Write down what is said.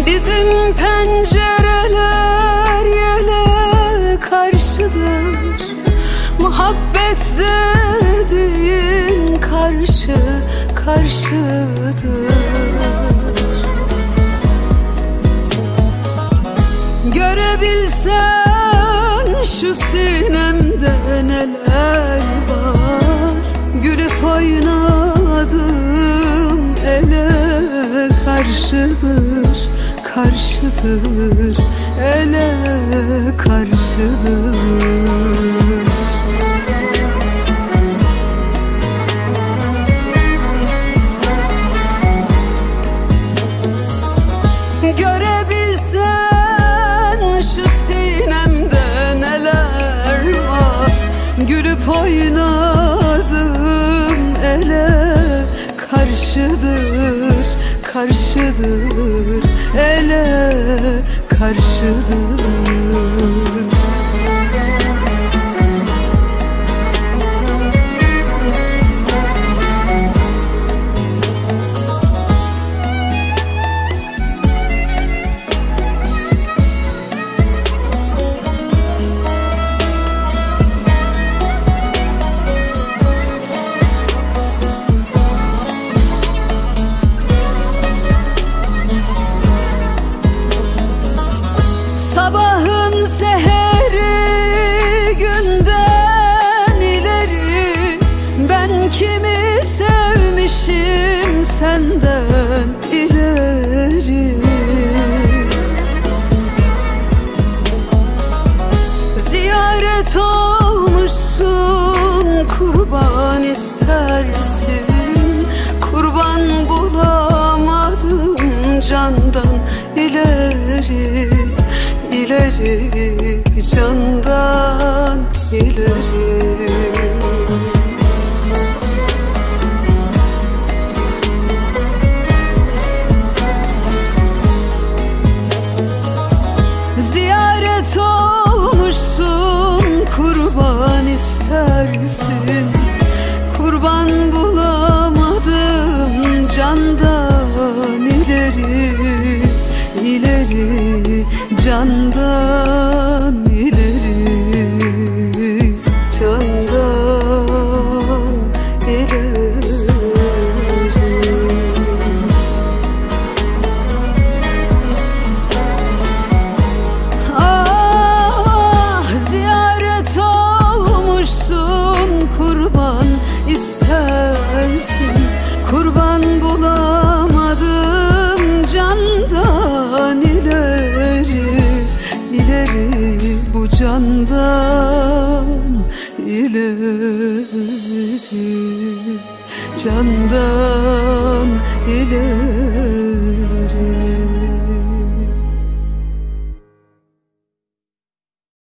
Bizim pencereler yele karşıdır. Muhabbet dediğin karşı karşıdır. Görebilsen şu sinemde neler var. Gülüp oynadım ele karşıdır, karşıdır, ele karşıdır. Görebilsen şu sinemde neler var. Gülüp oynadım ele karşıdır, karşıdır, ele karşıdır. Sabahın seheri günden ileri. Ben kimi sevmişim senden ileri. Ziyaret olmuşsun, kurban istersin. Kurban bulamadım candan ileri. İleri, candan ileri. Ziyaret olmuşsun, kurban istersin. Kurban bulamadım candan ileri. İleri, candan ileri, candan ileri. Ah, ziyaret olmuşsun, kurban istersin. Kurban bulamadım candan ileri. İleri, bu candan ileri, candan ileri.